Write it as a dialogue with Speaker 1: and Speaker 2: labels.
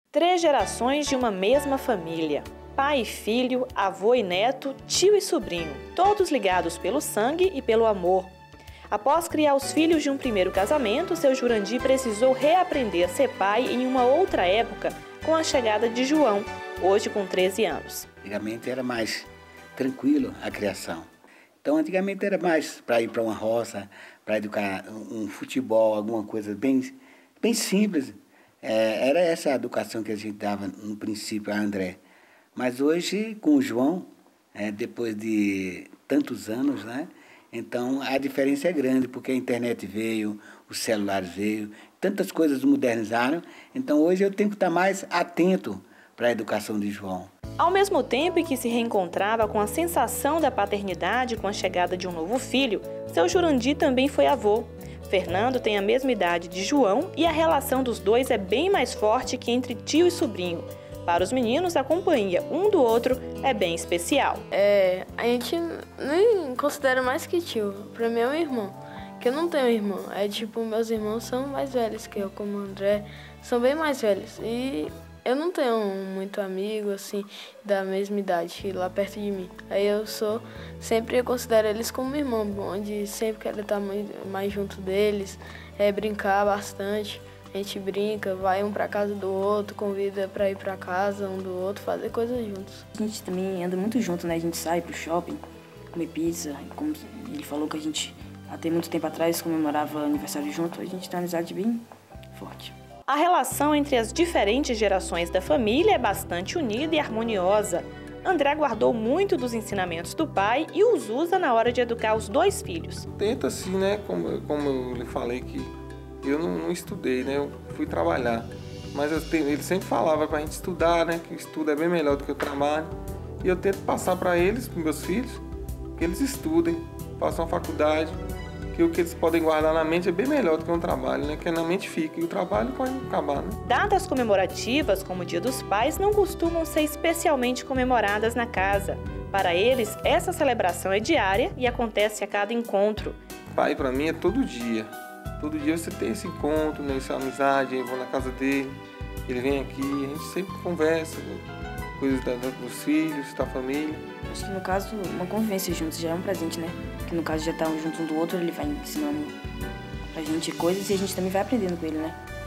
Speaker 1: Três gerações de uma mesma família. Pai e filho, avô e neto, tio e sobrinho, todos ligados pelo sangue e pelo amor. Após criar os filhos de um primeiro casamento, seu Jurandir precisou reaprender a ser pai em uma outra época com a chegada de João, hoje com 13 anos.
Speaker 2: Antigamente era mais tranquilo a criação. Então antigamente era mais para ir para uma roça, para educar um futebol, alguma coisa bem simples. Era essa a educação que a gente dava no princípio a André. Mas hoje, com o João, depois de tantos anos, né? Então a diferença é grande, porque a internet veio, os celulares veio, tantas coisas modernizaram. Então hoje eu tenho que estar mais atento para a educação de João.
Speaker 1: Ao mesmo tempo em que se reencontrava com a sensação da paternidade com a chegada de um novo filho, seu Jurandir também foi avô. Fernando tem a mesma idade de João e a relação dos dois é bem mais forte que entre tio e sobrinho. Para os meninos, a companhia um do outro é bem especial.
Speaker 3: A gente nem considera mais que tio. Para mim é um irmão, que eu não tenho irmão. Meus irmãos são mais velhos que eu, como o André, são bem mais velhos. E eu não tenho muito amigo, assim, da mesma idade, lá perto de mim. Eu considero eles como irmão, onde sempre quero estar mais junto deles, brincar bastante. A gente brinca, vai um pra casa do outro, convida pra ir pra casa um do outro, fazer coisas juntos.
Speaker 4: A gente também anda muito junto, né? A gente sai pro shopping, comer pizza. Como ele falou que a gente, até muito tempo atrás, comemorava aniversário junto, a gente tem uma amizade bem forte.
Speaker 1: A relação entre as diferentes gerações da família é bastante unida e harmoniosa. André guardou muito dos ensinamentos do pai e os usa na hora de educar os dois filhos.
Speaker 5: Tenta assim, né? Como eu lhe falei que eu não estudei, né? Eu fui trabalhar. Mas ele sempre falava pra gente estudar, né? Que o estudo é bem melhor do que o trabalho. E eu tento passar para eles, para meus filhos, que eles estudem, façam a faculdade. Que o que eles podem guardar na mente é bem melhor do que um trabalho, né? Que na mente fica e o trabalho pode acabar, né?
Speaker 1: Datas comemorativas, como o Dia dos Pais, não costumam ser especialmente comemoradas na casa. Para eles, essa celebração é diária e acontece a cada encontro.
Speaker 5: Pai, para mim, é todo dia. Todo dia você tem esse encontro, né? Essa amizade, eu vou na casa dele, ele vem aqui, a gente sempre conversa, coisas dos filhos, da família.
Speaker 4: Acho que no caso, uma convivência juntos já é um presente, né? Que no caso já estar um junto um do outro, ele vai ensinando pra gente coisas e a gente também vai aprendendo com ele, né?